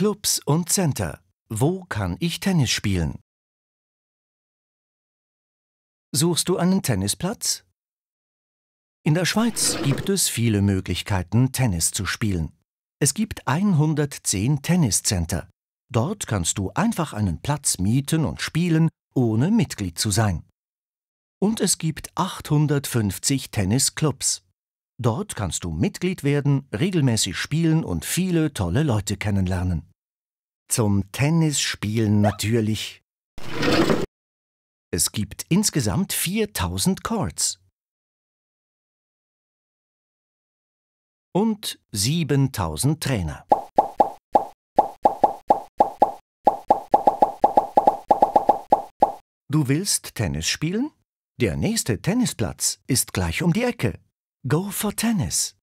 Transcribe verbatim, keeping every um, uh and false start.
Clubs und Center. Wo kann ich Tennis spielen? Suchst du einen Tennisplatz? In der Schweiz gibt es viele Möglichkeiten, Tennis zu spielen. Es gibt hundertzehn Tenniscenter. Dort kannst du einfach einen Platz mieten und spielen, ohne Mitglied zu sein. Und es gibt achthundertfünfzig Tennisclubs. Dort kannst du Mitglied werden, regelmäßig spielen und viele tolle Leute kennenlernen. Zum Tennisspielen natürlich. Es gibt insgesamt viertausend Courts. Und siebentausend Trainer. Du willst Tennis spielen? Der nächste Tennisplatz ist gleich um die Ecke. Go for Tennis!